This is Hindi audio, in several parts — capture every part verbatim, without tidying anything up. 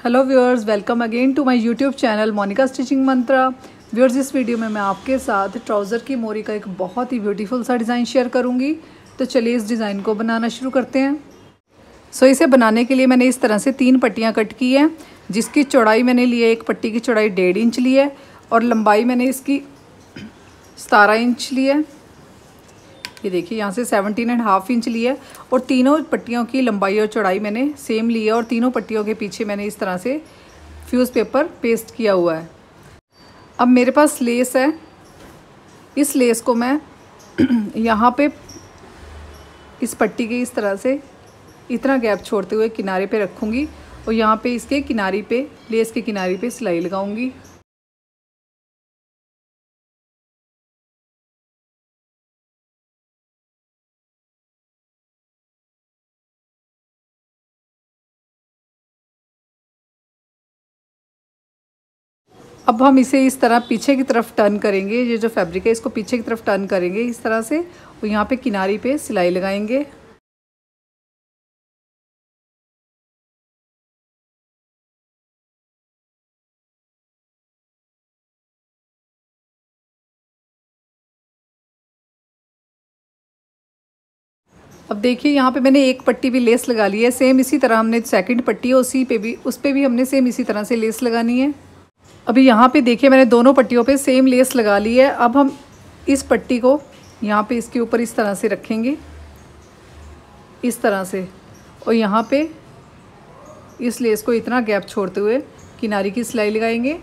Hello viewers, welcome again to my YouTube channel Monika stitching Mantra. Viewers, इस वीडियो में मैं आपके साथ ट्राउज़र की मोरी का एक बहुत ही ब्यूटीफुल सा डिज़ाइन शेयर करूंगी। तो चलिए इस डिज़ाइन को बनाना शुरू करते हैं। सो इसे बनाने के लिए मैंने इस तरह से तीन पट्टियां कट की हैं, जिसकी चौड़ाई मैंने ली है, एक पट्टी की चौड़ाई डेढ़ इंच ली है और लंबाई मैंने इसकी सतारह इंच ली है। ये देखिए यहाँ से सेवनटीन एंड हाफ इंच ली है और तीनों पट्टियों की लंबाई और चौड़ाई मैंने सेम ली है और तीनों पट्टियों के पीछे मैंने इस तरह से फ्यूज़ पेपर पेस्ट किया हुआ है। अब मेरे पास लेस है, इस लेस को मैं यहाँ पे इस पट्टी के इस तरह से इतना गैप छोड़ते हुए किनारे पे रखूँगी और यहाँ पे इसके किनारे पे, लेस के किनारे पे सिलाई लगाऊंगी। अब हम इसे इस तरह पीछे की तरफ टर्न करेंगे। ये जो फैब्रिक है इसको पीछे की तरफ टर्न करेंगे इस तरह से और यहाँ पे किनारी पे सिलाई लगाएंगे। अब देखिए यहाँ पे मैंने एक पट्टी भी लेस लगा ली है। सेम इसी तरह हमने सेकंड पट्टी है उसी पे भी, उस पे भी हमने सेम इसी तरह से लेस लगानी है। अभी यहाँ पे देखिए मैंने दोनों पट्टियों पे सेम लेस लगा ली है। अब हम इस पट्टी को यहाँ पे इसके ऊपर इस तरह से रखेंगे, इस तरह से, और यहाँ पे इस लेस को इतना गैप छोड़ते हुए किनारे की सिलाई लगाएंगे।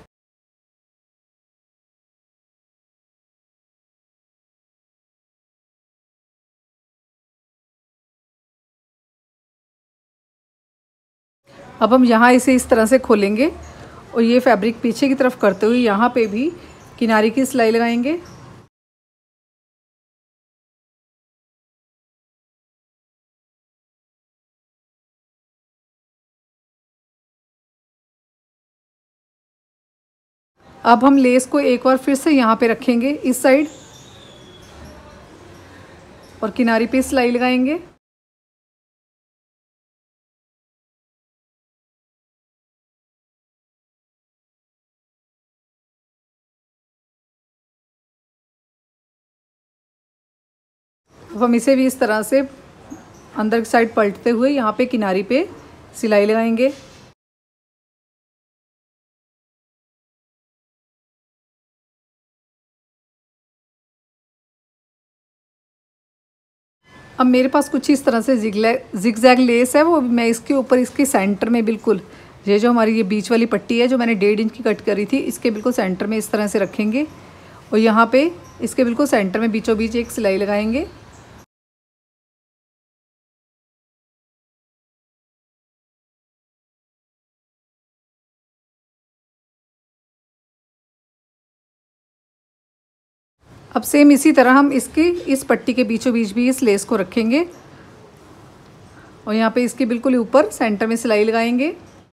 अब हम यहाँ इसे इस तरह से खोलेंगे और ये फैब्रिक पीछे की तरफ करते हुए यहाँ पे भी किनारे की सिलाई लगाएंगे। अब हम लेस को एक बार फिर से यहाँ पे रखेंगे इस साइड और किनारे पे सिलाई लगाएंगे। अब हम इसे भी इस तरह से अंदर की साइड पलटते हुए यहाँ पे किनारी पे सिलाई लगाएंगे। अब मेरे पास कुछ इस तरह से जिगजैग लेस है, वो मैं इसके ऊपर इसके सेंटर में बिल्कुल, ये जो हमारी ये बीच वाली पट्टी है जो मैंने डेढ़ इंच की कट करी थी, इसके बिल्कुल सेंटर में इस तरह से रखेंगे और यहाँ पे इसके बिल्कुल सेंटर में बीचों बीच एक सिलाई लगाएंगे। अब सेम इसी तरह हम इसके इस पट्टी के बीचों बीच भी इस लेस को रखेंगे और यहाँ पे इसके बिल्कुल ऊपर सेंटर में सिलाई लगाएंगे।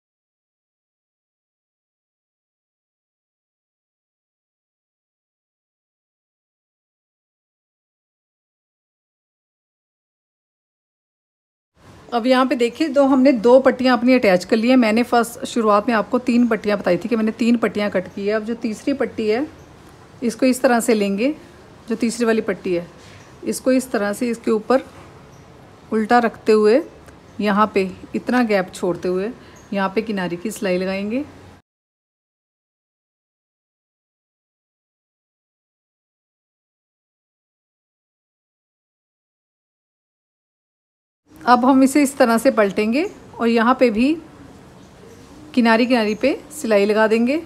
अब यहाँ पे देखिए दो हमने दो पट्टियाँ अपनी अटैच कर ली है। मैंने फर्स्ट शुरुआत में आपको तीन पट्टियाँ बताई थी कि मैंने तीन पट्टियाँ कट की है। अब जो तीसरी पट्टी है इसको इस तरह से लेंगे, जो तीसरी वाली पट्टी है इसको इस तरह से इसके ऊपर उल्टा रखते हुए यहाँ पे इतना गैप छोड़ते हुए यहाँ पे किनारे की सिलाई लगाएंगे। अब हम इसे इस तरह से पलटेंगे और यहाँ पे भी किनारी किनारी पे सिलाई लगा देंगे।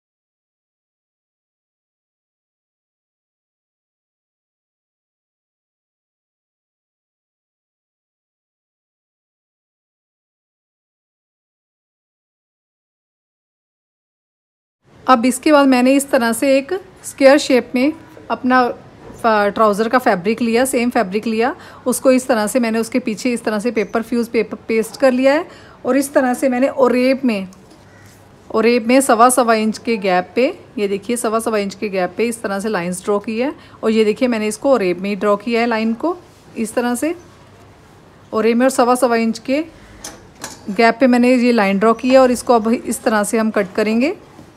अब इसके बाद मैंने इस तरह से एक स्क्वायर शेप में अपना ट्राउज़र का फैब्रिक लिया, सेम फैब्रिक लिया, उसको इस तरह से मैंने उसके पीछे इस तरह से पेपर फ्यूज़ पेपर पेस्ट कर लिया है और इस तरह से मैंने ओरेब में ओरेब में सवा सवा इंच के गैप पे, ये देखिए सवा सवा इंच के गैप पे इस तरह से लाइंस ड्रॉ की है और ये देखिए मैंने इसको ओरेब में ही ड्रॉ किया है लाइन को इस तरह से। ओरेब में और सवा सवा इंच के गैप पे मैंने ये लाइन ड्रॉ की है और इसको अब इस तरह से हम कट करेंगे।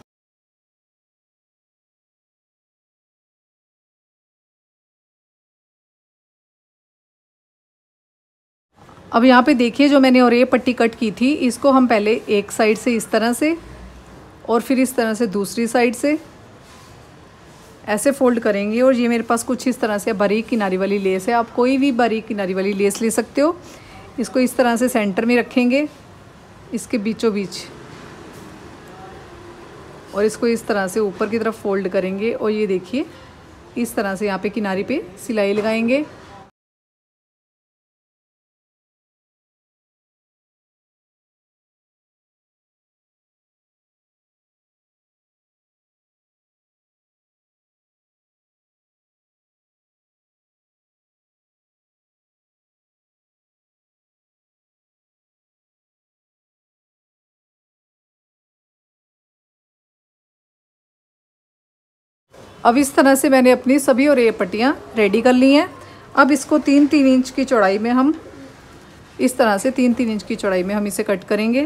अब यहाँ पे देखिए जो मैंने और ये पट्टी कट की थी, इसको हम पहले एक साइड से इस तरह से और फिर इस तरह से दूसरी साइड से ऐसे फोल्ड करेंगे। और ये मेरे पास कुछ इस तरह से बारीक किनारी वाली लेस है, आप कोई भी बारीक किनारी वाली लेस ले सकते हो। इसको इस तरह से सेंटर में रखेंगे, इसके बीचों बीच, और इसको इस तरह से ऊपर की तरफ फोल्ड करेंगे। और ये देखिए इस तरह से यहाँ पे किनारी पे सिलाई लगाएंगे। अब इस तरह से मैंने अपनी सभी और ये पट्टियाँ रेडी कर ली हैं। अब इसको तीन तीन इंच की चौड़ाई में हम इस तरह से तीन तीन इंच की चौड़ाई में हम इसे कट करेंगे।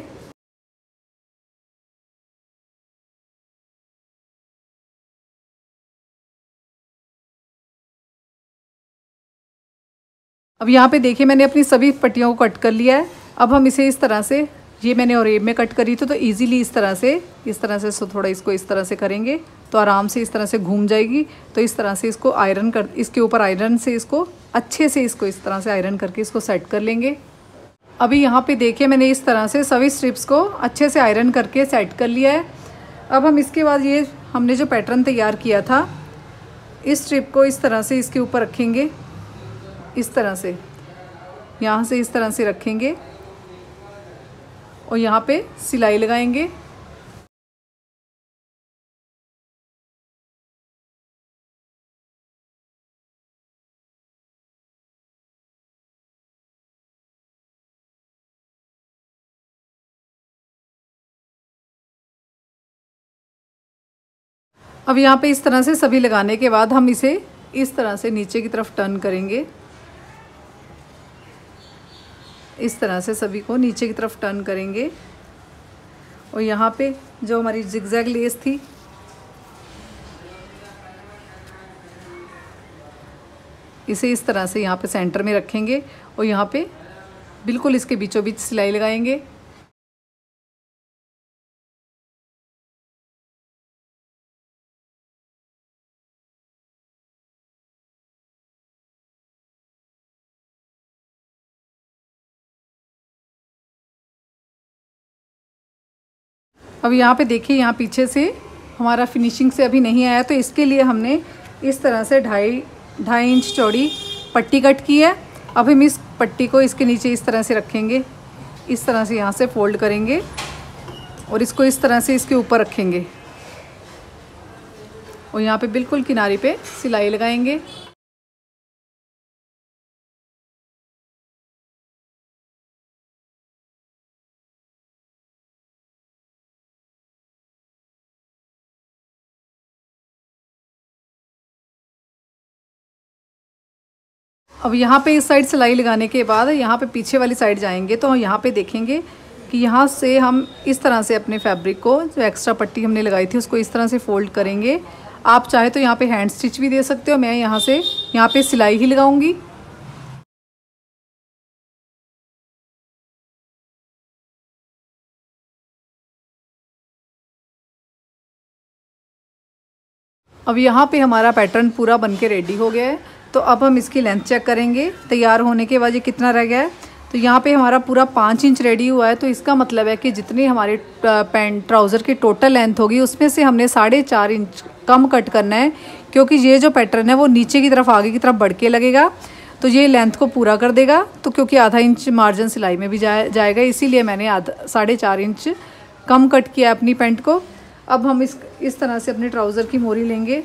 अब यहाँ पे देखिए मैंने अपनी सभी पट्टियों को कट कर लिया है। अब हम इसे इस तरह से, ये मैंने और में कट करी थी तो इजीली इस तरह से इस तरह से सो थोड़ा इसको इस तरह से करेंगे तो आराम से इस तरह से घूम जाएगी। तो इस तरह से इसको आयरन कर, इसके ऊपर आयरन से इसको अच्छे से इसको इस तरह से आयरन करके इसको सेट कर लेंगे। अभी यहाँ पे देखिए मैंने इस तरह से सभी स्ट्रिप्स को अच्छे से आयरन करके सेट कर लिया है। अब हम इसके बाद ये हमने जो पैटर्न तैयार किया था, इस स्ट्रिप को इस तरह से इसके ऊपर रखेंगे, इस तरह से यहाँ से इस तरह से रखेंगे और यहाँ पे सिलाई लगाएंगे। अब यहाँ पे इस तरह से सभी लगाने के बाद हम इसे इस तरह से नीचे की तरफ टर्न करेंगे। इस तरह से सभी को नीचे की तरफ टर्न करेंगे और यहाँ पे जो हमारी जिगजैग लेस थी, इसे इस तरह से यहाँ पे सेंटर में रखेंगे और यहाँ पे बिल्कुल इसके बीचों बीच सिलाई लगाएंगे। अब यहाँ पे देखिए यहाँ पीछे से हमारा फिनिशिंग से अभी नहीं आया, तो इसके लिए हमने इस तरह से ढाई ढाई इंच चौड़ी पट्टी कट की है। अब हम इस पट्टी को इसके नीचे इस तरह से रखेंगे, इस तरह से यहाँ से फोल्ड करेंगे और इसको इस तरह से इसके ऊपर रखेंगे और यहाँ पे बिल्कुल किनारे पे सिलाई लगाएंगे। अब यहाँ पे इस साइड सिलाई लगाने के बाद यहाँ पे पीछे वाली साइड जाएंगे तो यहाँ पे देखेंगे कि यहाँ से हम इस तरह से अपने फैब्रिक को, जो एक्स्ट्रा पट्टी हमने लगाई थी, उसको इस तरह से फोल्ड करेंगे। आप चाहे तो यहाँ पे हैंड स्टिच भी दे सकते हो, मैं यहाँ से यहाँ पे सिलाई ही लगाऊंगी। अब यहाँ पे हमारा पैटर्न पूरा बन के रेडी हो गया है। तो अब हम इसकी लेंथ चेक करेंगे तैयार होने के बाद ये कितना रह गया है। तो यहाँ पे हमारा पूरा पाँच इंच रेडी हुआ है। तो इसका मतलब है कि जितनी हमारी पैंट ट्राउज़र की टोटल लेंथ होगी उसमें से हमने साढ़े चार इंच कम कट करना है, क्योंकि ये जो पैटर्न है वो नीचे की तरफ आगे की तरफ बढ़ के लगेगा तो ये लेंथ को पूरा कर देगा। तो क्योंकि आधा इंच मार्जिन सिलाई में भी जाए जाएगा, इसीलिए मैंने आधा साढ़े चार इंच कम कट किया अपनी पैंट को। अब हम इस इस तरह से अपने ट्राउज़र की मोरी लेंगे।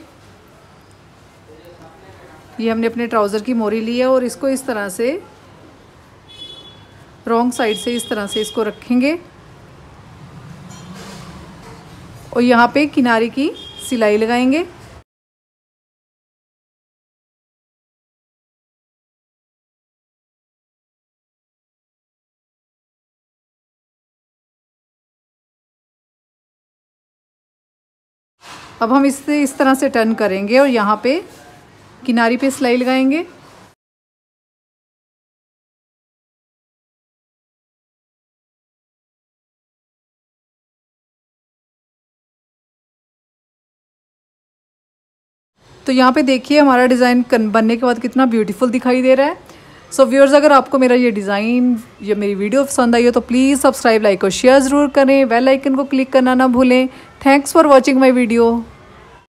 ये हमने अपने ट्राउज़र की मोरी ली है और इसको इस तरह से रॉन्ग साइड से इस तरह से इसको रखेंगे और यहाँ पे किनारे की सिलाई लगाएंगे। अब हम इससे इस तरह से टर्न करेंगे और यहाँ पे किनारी पे सिलाई लगाएंगे। तो यहाँ पे देखिए हमारा डिज़ाइन बनने के बाद कितना ब्यूटीफुल दिखाई दे रहा है। सो so, व्यूअर्स, अगर आपको मेरा ये डिज़ाइन या मेरी वीडियो पसंद आई हो तो प्लीज़ सब्सक्राइब, लाइक और शेयर ज़रूर करें। बेल आइकन को क्लिक करना ना भूलें। Thanks for watching my video.